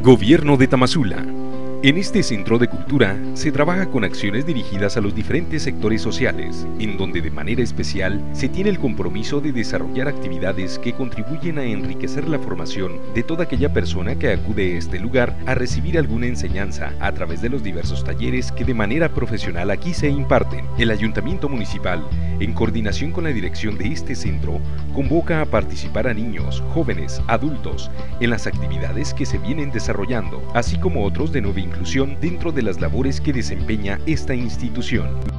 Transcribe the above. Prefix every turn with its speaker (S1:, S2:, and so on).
S1: Gobierno de Tamazula. En este centro de cultura se trabaja con acciones dirigidas a los diferentes sectores sociales, en donde de manera especial se tiene el compromiso de desarrollar actividades que contribuyen a enriquecer la formación de toda aquella persona que acude a este lugar a recibir alguna enseñanza a través de los diversos talleres que de manera profesional aquí se imparten. El Ayuntamiento Municipal, en coordinación con la dirección de este centro, convoca a participar a niños, jóvenes, adultos en las actividades que se vienen desarrollando, así como otros de nueva inclusión dentro de las labores que desempeña esta institución.